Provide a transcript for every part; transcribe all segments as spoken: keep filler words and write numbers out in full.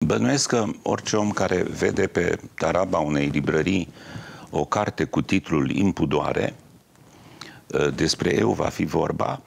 Bănuiesc că orice om care vede pe taraba unei librării o carte cu titlul Impudoare, despre eu va fi vorba,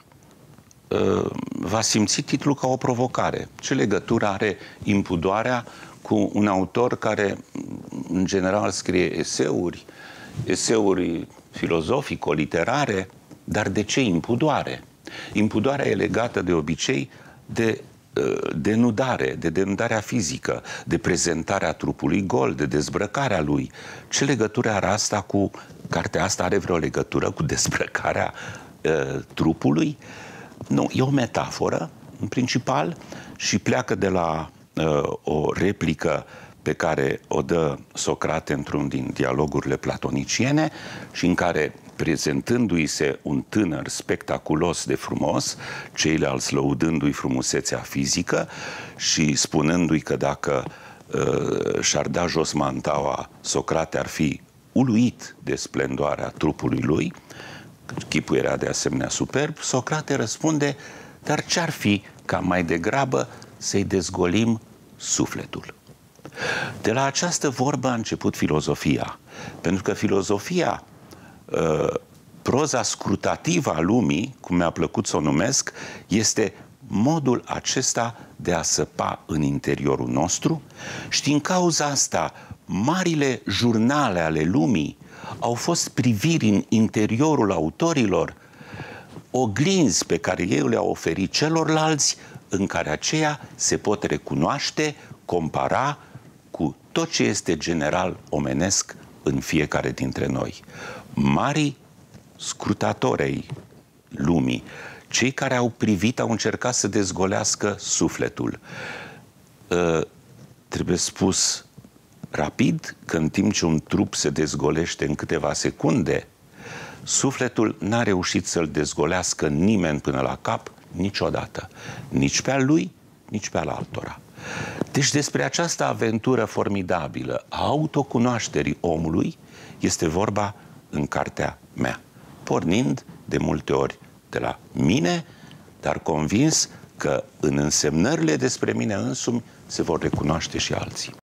va simți titlul ca o provocare. Ce legătură are impudoarea cu un autor care, în general, scrie eseuri, eseuri filozofico-literare, dar de ce impudoare? Impudoarea e legată de obicei de denudare, de denudarea fizică, de prezentarea trupului gol, de dezbrăcarea lui. Ce legătură are asta cu... Cartea asta are vreo legătură cu dezbrăcarea uh, trupului? Nu, e o metaforă, în principal, și pleacă de la uh, o replică pe care o dă Socrate într-un din dialogurile platoniciene și în care, prezentându-i se un tânăr spectaculos de frumos, ceilalți lăudându-i frumusețea fizică și spunându-i că dacă uh, și-ar da jos mantaua, Socrate ar fi uluit de splendoarea trupului lui, chipul era de asemenea superb, Socrate răspunde: dar ce-ar fi ca mai degrabă să-i dezgolim sufletul? De la această vorbă a început filozofia, pentru că filozofia, proza scrutativă a lumii, cum mi-a plăcut să o numesc, este modul acesta de a săpa în interiorul nostru și din cauza asta marile jurnale ale lumii au fost priviri în interiorul autorilor, oglinzi pe care ei le-au oferit celorlalți, în care aceia se pot recunoaște, compara cu tot ce este general omenesc în fiecare dintre noi. Marii scrutatori ai lumii, cei care au privit, au încercat să dezgolească sufletul. Uh, trebuie spus rapid că în timp ce un trup se dezgolește în câteva secunde, sufletul n-a reușit să-l dezgolească nimeni până la cap niciodată. Nici pe al lui, nici pe al altora. Deci despre această aventură formidabilă a autocunoașterii omului este vorba în cartea mea, pornind de multe ori de la mine, dar convins că în însemnările despre mine însumi se vor recunoaște și alții.